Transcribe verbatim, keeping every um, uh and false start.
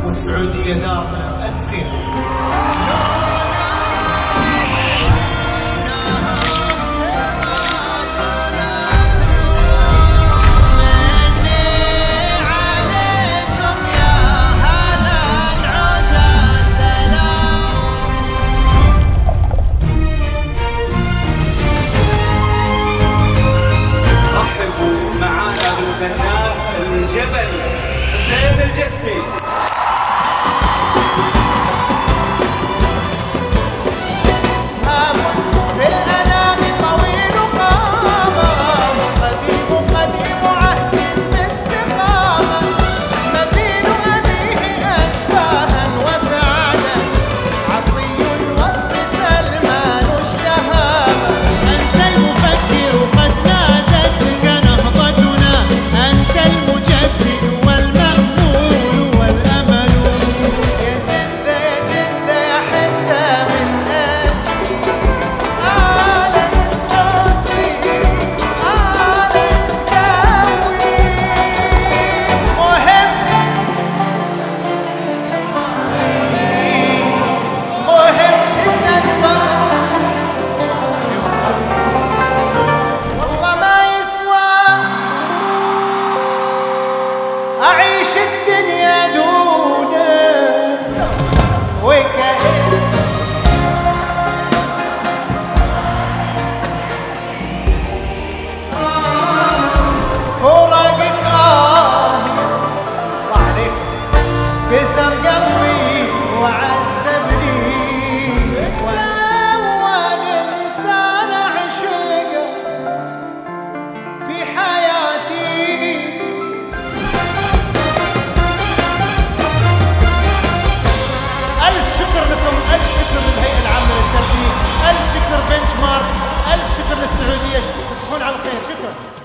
والسعودية دارنا ألف خير. الجبل حسين الجسمي. أعيش الدنيا دونك وكأن فراقك آه عليك كسر قلبي وعذبني وأول إنسان عشقه في حياتي. ألف شكر لكم، ألف شكر للهيئة العامة للترفيه، ألف شكر بنش مارك، ألف شكر للسعودية، تصبحون على خير. شكرا.